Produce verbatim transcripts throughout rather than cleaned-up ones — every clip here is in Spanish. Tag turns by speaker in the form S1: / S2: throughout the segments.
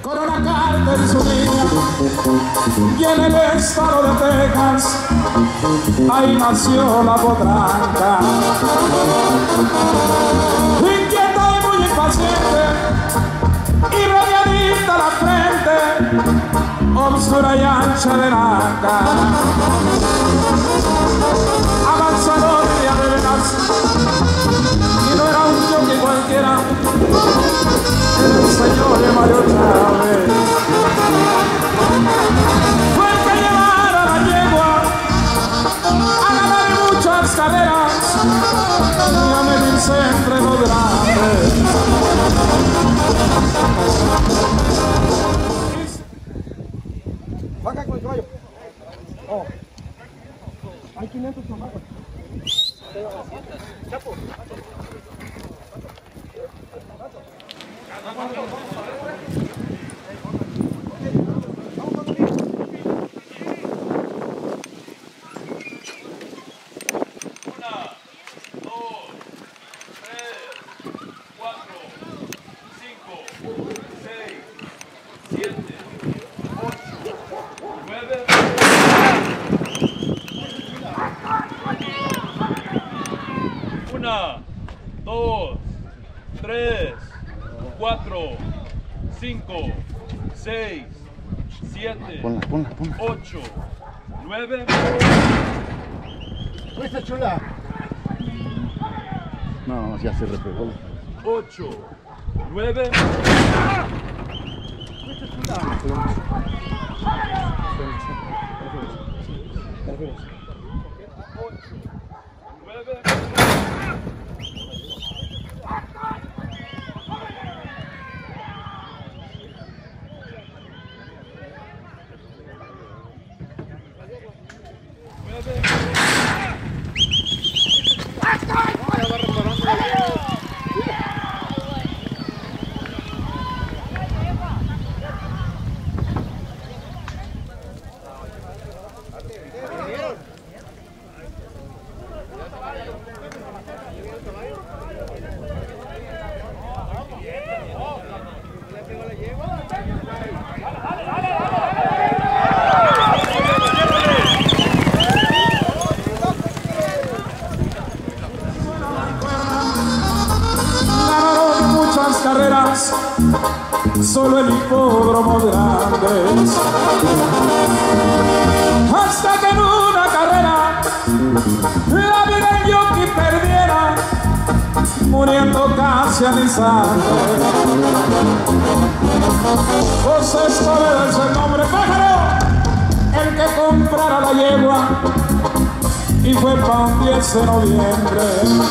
S1: con una carta en su niña, y en el estado de Texas, ahí nació la potranca. Inquieta y muy impaciente, y radiadita la frente, obscura y ancha de naca. Avanzador de arenas, y no era un jockey cualquiera, era el señor de Mario Chávez. Fue el que llevara la yegua a ganar muchas carreras y a medirse entre los grandes.
S2: Vaca con el caballo. Oh. Hay quinientos con vaca. Chapo.
S3: Una, dos, tres, cuatro, cinco, seis, siete,
S4: Ponla, ponla, ponla.
S3: ocho, nueve.
S2: ¡Fuiste chula!
S4: No, no, ya se repegó.
S3: Ocho, nueve.
S2: ¡Fuiste chula!
S3: Ocho, nueve.
S1: Carreras, solo el hipódromo grande, hasta que en una carrera la vida del jockey perdiera, muriendo casi al instante. José Escobedo es el nombre, pájaro, el que comprara la yegua, y fue para un diez de noviembre.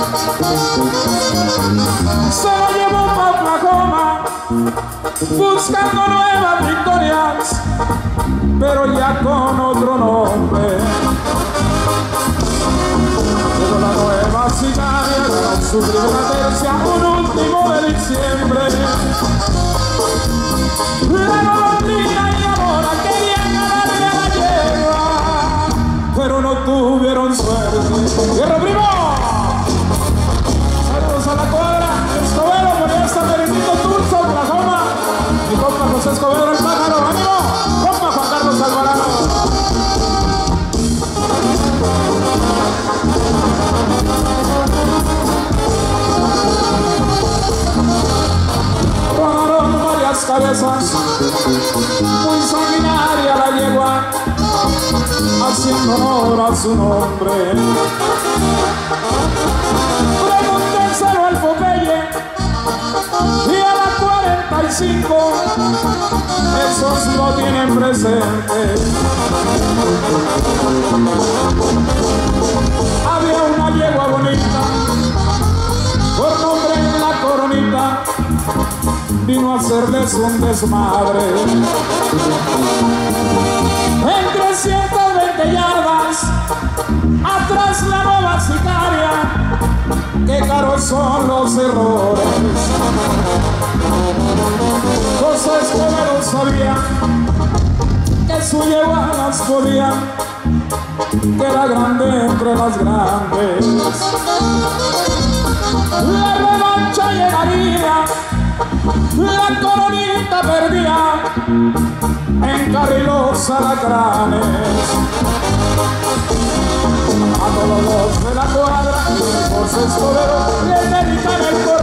S1: Se lo llevó para Oklahoma, buscando nuevas victorias, pero ya con otro nombre. Pero la nueva Sicaria ganó su primera tercia un último de diciembre. La golondrina y Amora querían ganarle a la yegua, pero no tuvieron suerte. ¡Guerra primo! Saludos a la cuadra. Escobedo, por ahí está Merenito Tulsa, Oklahoma. Mi compa José Escobedo, el pájaro. ¡Ánimo! Compa Juan Carlos Alvarado. Tomaron varias cabezas, muy sanguinaria la yegua, haciendo honor a su nombre. Pregúntenselo al Popeye y a la cuarenta y cinco, esos lo tienen presente. Había una yegua bonita, por nombre en la Coronita, vino a hacerles un desmadre. En trescientas veinte yardas, atrás la nueva Sicaria, qué caros son los errores. José Escobedo sabía que su yegua las podía, que era grande entre las grandes. La revancha llegaría, la Coronita perdía, encarriló los alacranes. A todos los de la cuadra, por sexto dedo, le dedican el corazón.